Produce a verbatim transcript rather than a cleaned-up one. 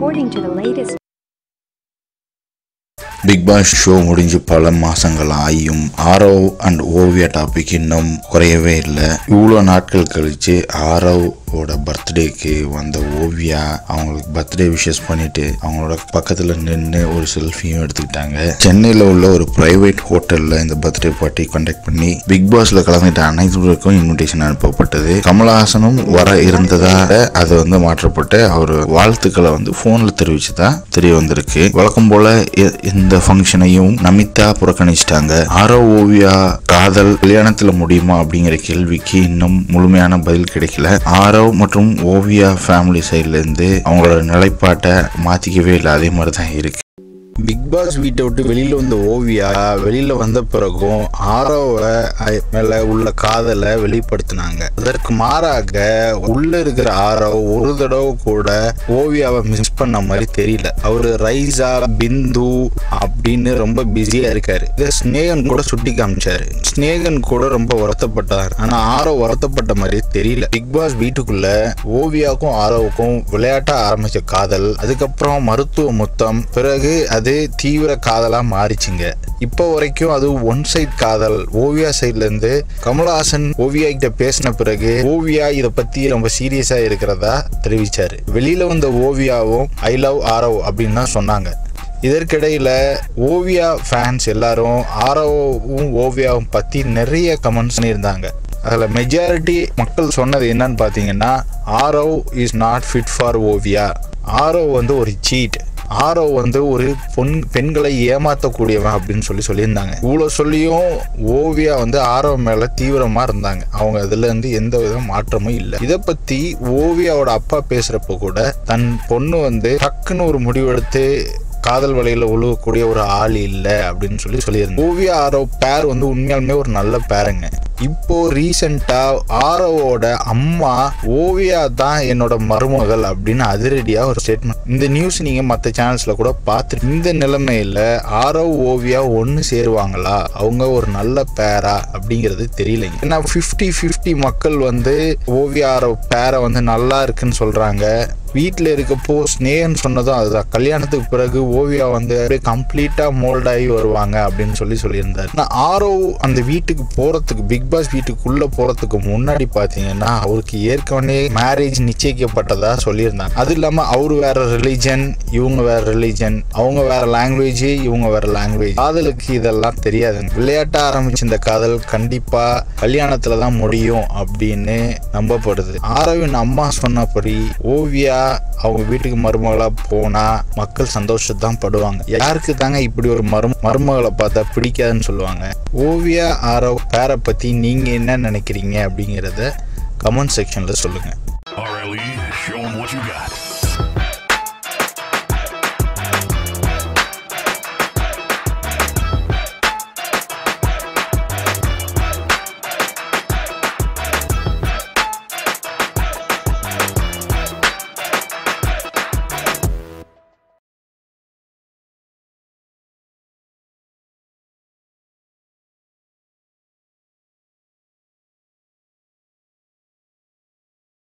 According to the latest Bigg Boss show முடிஞ்சு பல மாசங்கள் ஆகியும் ஆரவ் அண்ட் ஓவியா டாபிக் இன்னும் குறையவே இல்லை. இவ்வளோ நாட்கள் கழிச்சு ஆரவோட பர்த்டேக்கு வந்த ஓவியா அவங்களுக்கு பர்த்டே விஷஸ் பண்ணிட்டு அவங்களோட பக்கத்துல நின்று ஒரு செல்ஃபியும் எடுத்துக்கிட்டாங்க. சென்னையில் உள்ள ஒரு பிரைவேட் ஹோட்டல்ல இந்த பர்த்டே பார்ட்டி கண்டக்ட் பண்ணி பிக் பாஸ்ல கலந்துட்ட அனைவருக்கும் இன்விடேஷன் அனுப்பப்பட்டது. கமலஹாசனும் வர இருந்ததாக அது வந்து மாற்றப்பட்டு அவர் வாழ்த்துக்களை வந்து போன்ல தெரிவிச்சுதான் தெரிய வந்திருக்கு. வழக்கம் போல இந்த ஃபங்க்ஷனையும் நமிதா புறக்கணிச்சிட்டாங்க. ஆரவ் ஓவியா காதல் கல்யாணத்துல முடியுமா அப்படிங்கிற கேள்விக்கு இன்னும் முழுமையான பதில் கிடைக்கல. ஆரவ் மற்றும் ஓவியா ஃபேமிலி சைட்ல இருந்து அவங்களோட நிலைப்பாட்டை மாத்திக்கவே இல்லை, அதே மாதிரி தான் இருக்கு. பிக் பாஸ் வீட்டை விட்டு வெளியில வந்த ஓவியா வெளியில வந்த பிறகும் ஆரவ மேல உள்ள காதலை வெளிப்படுத்தினாங்க. அதற்கு மாறாக உள்ள இருக்கிற ஆரவ் ஒரு தடவை கூட ஓவியாவை மிஸ் பண்ண மாதிரி தெரியல. அவரு ரைசா பிந்து அப்படின்னு ரொம்ப பிஸியா இருக்காரு. இதை ஸ்னேகன் கூட சுட்டி காமிச்சாரு. ஸ்னேகன் கூட ரொம்ப வருத்தப்பட்டார். ஆனா ஆரவ் வருத்தப்பட்ட மாதிரி தெரியல. பிக் பாஸ் வீட்டுக்குள்ள ஓவியாவுக்கும் ஆரவுக்கும் விளையாட்ட ஆரம்பிச்ச காதல், அதுக்கப்புறம் மருத்துவ முத்தம், பிறகு அது தீவிர காதலா மாறிச்சுங்க. இப்போ வரைக்கும் அது ஒன் சைட் காதல். ஓவியா சைட்ல இருந்து கமலஹாசன் ஓவியா கிட்ட பேசின பிறகு ஓவியா இத பத்தி ரொம்ப சீரியஸா இருக்கிறதா தெரிவிச்சாரு. வெளியில வந்த ஓவியாவும் ஐ லவ் ஆரவ் அப்படின்னு தான் சொன்னாங்க. இதற்கிடையில ஓவியா ஃபேன்ஸ் எல்லாரும் ஆரவும் ஓவியாவும் பத்தி நிறைய கமெண்ட்ஸ் பண்ணியிருந்தாங்க. அதுல மெஜாரிட்டி மக்கள் சொன்னது என்னன்னு பாத்தீங்கன்னா, Aarav is not fit for Oviya, Aarav வந்து ஒரு சீட், ஆரவ் வந்து ஒரு பொன் பெண்களை ஏமாற்றக்கூடியவன் அப்படின்னு சொல்லி சொல்லியிருந்தாங்க. இவ்வளவு சொல்லியும் ஓவியா வந்து ஆரவ் மேல தீவிரமா இருந்தாங்க. அவங்க அதுல இருந்து எந்த வித மாற்றமும் இல்லை. இதை பத்தி ஓவியாவோட அப்பா பேசுறப்ப கூட தன் பொண்ணு வந்து டக்குன்னு ஒரு முடிவெடுத்து காதல் வலையில உழுவக்கூடிய ஒரு ஆள் இல்லை அப்படின்னு சொல்லி சொல்லியிருந்தேன். ஓவியா ஆரவ் பேர் வந்து உண்மையாலுமே ஒரு நல்ல பேருங்க. இப்போ ரீசெண்டா ஆரவோட அம்மா ஓவியா தான் என்னோட மருமகள் அப்படின்னு அதிரடியா ஒரு ஸ்டேட்மெண்ட். இந்த நியூஸ் நீங்க மற்ற சேனல்ஸ்ல கூட பார்த்து, இந்த நிலைமையில ஆரவ் ஓவியா ஒன்னு சேருவாங்களா, அவங்க ஒரு நல்ல பேரா அப்படிங்கிறது தெரியலைங்க. ஏன்னா பிப்டி பிப்டி மக்கள் வந்து ஓவியா ஆரவ் பேரை வந்து நல்லா இருக்குன்னு சொல்றாங்க. வீட்டில் இருக்கப்போ ஸ்னேகன் சொன்னதும் அதுதான். கல்யாணத்துக்கு பிறகு ஓவியா வந்து கம்ப்ளீட்டா மோல்ட் ஆகி வருவாங்க அப்படின்னு சொல்லி சொல்லியிருந்தாரு. நான் ஆரவ் அந்த வீட்டுக்கு போறதுக்கு, பிக் பாஸ் வீட்டுக்குள்ள போறதுக்கு முன்னாடி பாத்தீங்கன்னா அவருக்கு ஏற்கனவே மேரேஜ் நிச்சயிக்கப்பட்டதா சொல்லியிருந்தாங்க. அது இல்லாம அவரு வேற ரிலிஜன், இவங்க வேற ரிலிஜன், அவங்க வேற லாங்குவேஜ், இவங்க வேற லாங்குவேஜ். காதலுக்கு இதெல்லாம் தெரியாது. விளையாட்ட ஆரம்பிச்ச இந்த காதல் கண்டிப்பா கல்யாணத்துலதான் முடியும் அப்படின்னு நம்பப்படுது. ஆரவின் அம்மா சொன்னபடி ஓவியா அவங்க வீட்டுக்கு மருமகளா போனா மக்கள் சந்தோஷத்தான் படுவாங்க. யாருக்கு தாங்க இப்படி ஒரு மரும மருமகளை பார்த்தா பிடிக்காதுன்னு சொல்லுவாங்க. ஓவியா ஆரவ் பேரை பத்தி நீங்க என்ன நினைக்கிறீங்க அப்படிங்கிறத கமெண்ட் செக்ஷன்ல சொல்லுங்க. R L E, show them what you got.